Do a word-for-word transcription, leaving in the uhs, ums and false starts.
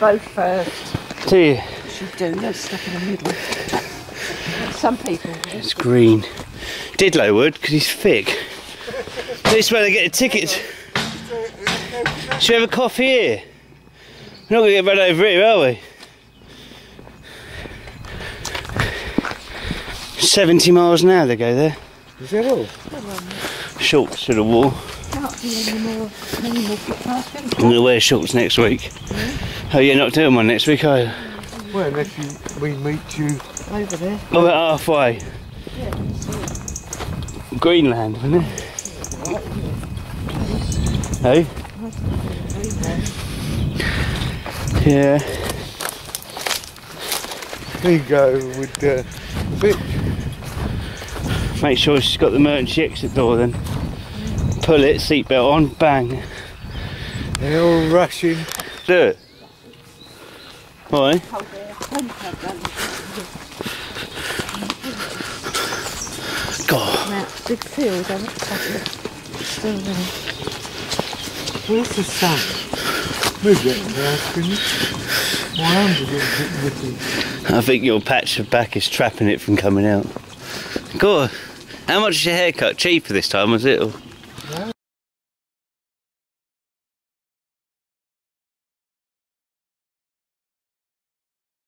both first. Do you? You should do, they're stuck in the middle. Some people. It's green. Didlow would, because he's thick. This is where they get the tickets. Should we have a coffee here? We're not going to get run over here, are we? seventy miles an hour they go there. Is that all? Shorts to the wall. Can't be any more, any more footpaths, can I'm going to wear shorts next week. Yeah. Oh, you're not doing one next week, are you? Well, unless you, we meet you over there. Oh, about halfway. Yeah, Greenland, isn't it? Hey? Yeah. There you go with the bit. Make sure she's got the emergency exit door then. Pull it, seatbelt on, bang. They're all rushing. Do it. Why? God. Big field, I still there. Where's the sun? Move it now, can you? My arms are getting a bit nippy. I think your patch of back is trapping it from coming out. Go on. How much is your haircut? Cheaper this time, was it? Or?